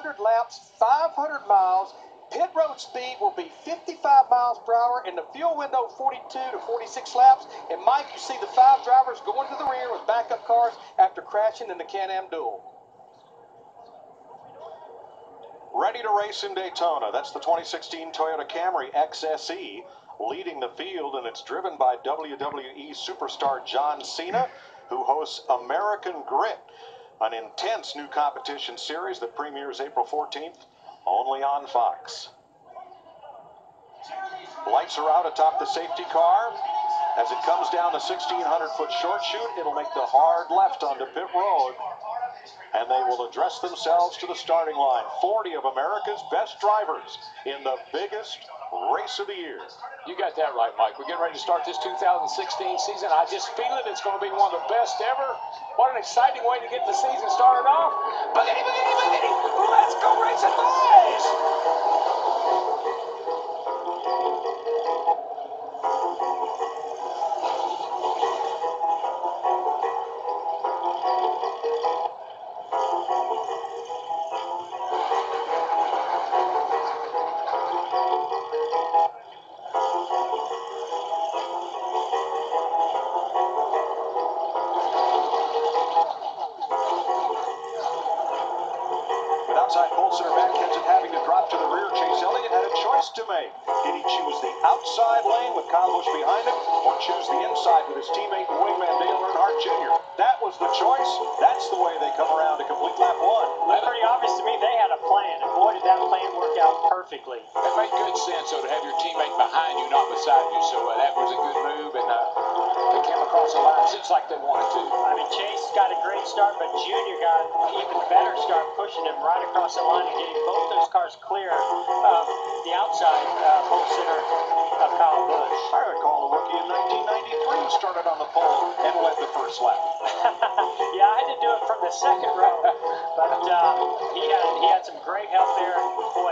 100 laps, 500 miles. Pit road speed will be 55 miles per hour, and the fuel window 42 to 46 laps. And Mike, you see the 5 drivers going to the rear with backup cars after crashing in the Can-Am duel. Ready to race in Daytona. That's the 2016 Toyota Camry XSE leading the field, and it's driven by WWE superstar John Cena, who hosts American Grit, an intense new competition series that premieres April 14th, only on Fox. Lights are out atop the safety car. As it comes down the 1,600-foot short chute, it'll make the hard left onto pit road, and they will address themselves to the starting line. 40 of America's best drivers in the biggest race of the year. You got that right, Mike. We're getting ready to start this 2016 season. I just feel it. It's going to be one of the best ever. What an exciting way to get the season started off. Boogity, boogity, boogity. Let's go racing, boys! Outside pole sitter Matt Kenseth having to drop to the rear. Chase Elliott had a choice to make. Did he choose the outside lane with Kyle Busch behind him, or choose the inside with his teammate and wingman Dale Earnhardt Jr.? That was the choice. That's the way they come around to complete lap 1. Looked pretty obvious to me they had a plan, and boy, did that plan work out perfectly. It made good sense, though, to have your teammate behind you, not beside you. So that was a good move, and they came across the line just like they wanted to. I mean, Chase got a great start, but Junior got an even better start, pushing him right across the line and getting both those cars clear of the outside pole sitter of Kyle Busch. I recall a rookie in 1993 who started on the pole and led the first lap. Yeah, I had to do it from the second row, but he had some great help there. Boy,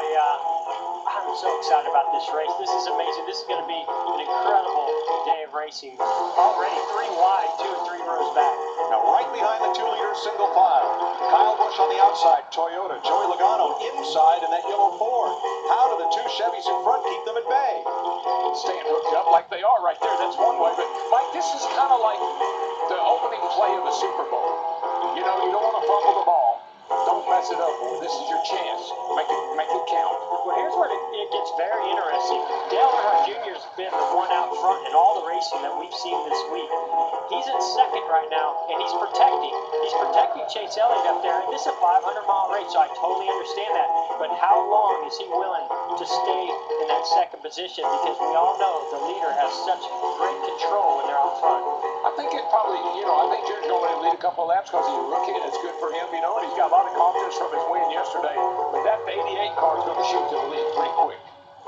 I'm so excited about this race. This is amazing. This is going to be an incredible day of racing. Already 3 wide, 2 and 3 rows back. Now right behind the 2-liter single file, Kyle Busch on the outside, Toyota, Joey Logano inside in that yellow Ford. How do the 2 Chevys in front keep them at bay? Staying hooked up like they are right there. That's one way. But, Mike, this is kind of like the opening play of the Super Bowl. You know, you don't want to fumble the ball. Don't mess it up, boy. This is your chance. Make it count. Well, here's where it gets very interesting. Dale Earnhardt Jr. has been the one out front in all the racing that we've seen this week. He's in second right now, and he's protecting. He's protecting Chase Elliott up there, and this is a 500-mile race, so I totally understand that. But how long is he willing to stay in that second position? Because we all know the leader has such great control when they're out front. I think it probably, I think Junior's going to let him lead a couple of laps because he's a rookie, and it's good for him, and he's got a lot of confidence from his win yesterday. But that 88 car is going to shoot to the lead pretty quick.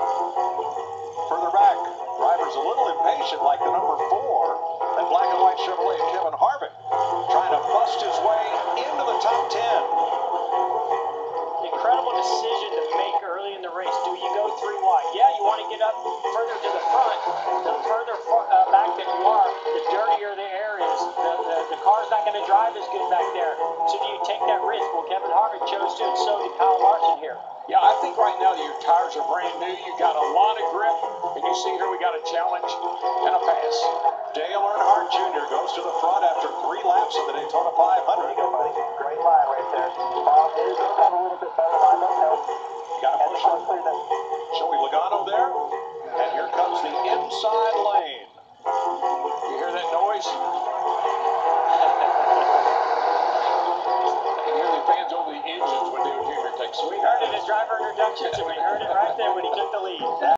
Further back, driver's a little impatient, like the number 4, that black and white Chevrolet, Kevin Harvick, trying to bust his way into the top 10. Incredible decision to make early in the race. Do you go 3 wide? Yeah, you want to get up further to the front. The further back that you are, the dirtier the air is. The car's not going to drive as good back there. So do you take that risk? Well, Kevin Harvick chose to, and so did Kyle Larson here. Yeah, I think right now your tires are brand new. You got a lot of grip, and you see here we got a challenge and a pass. Dale Earnhardt Jr. goes to the front after 3 laps of the Daytona 500. There you go, buddy. Great line right there. It does have a little bit better line, but no. You got to push it. Joey Logano there, and here comes the inside lane. You hear that noise? You hear the fans over the engines when Dale Jr. takes We heard it at driver introductions, and we heard it right there when he took the lead.